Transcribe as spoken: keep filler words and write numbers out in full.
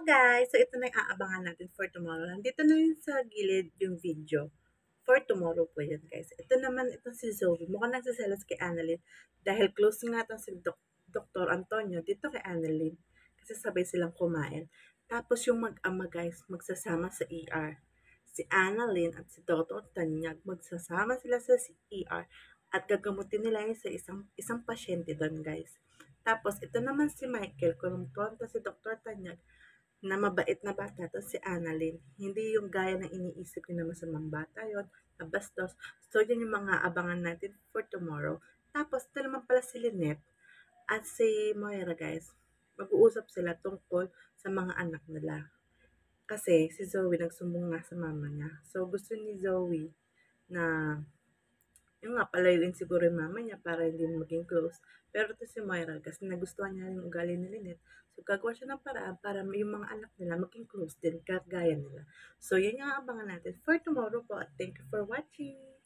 guys! So ito na yung aabangan natin for tomorrow. Nandito na yun sa gilid yung video. For tomorrow po yun guys. Ito naman, ito si Zoe. Mukhang nagsiselos kay Annalyn. Dahil close nga ito si Dok Doktor Antonio dito kay Annalyn. Kasi sabay silang kumain. Tapos yung mag-ama guys, magsasama sa E R. Si Annalyn at si Doktor Tanyag, magsasama sila sa E R. At gagamutin nila yun sa isang, isang pasyente doon guys. Tapos ito naman si Michael, kumpronta si Doktor Tanyag na mabait na bata to si Annalyn. Hindi yung gaya ng iniisip niya na masamang bata yon, na bastos. So, yun yung mga abangan natin for tomorrow. Tapos, ito naman pala si Lynette at si Moira, guys. Mag-uusap sila tungkol sa mga anak nila. Kasi si Zoe nagsumbong nga sa mama niya. So, gusto ni Zoe na yung nga, palayuin siguro yung mama niya para hindi maging close. Pero ito si Moira, kasi nagustuhan niya yung ugali ni Lynette. So, gagawa siya ng paraan para yung mga anak nila maging close din, kagaya nila. So, yun yung abangan natin for tomorrow po. At thank you for watching!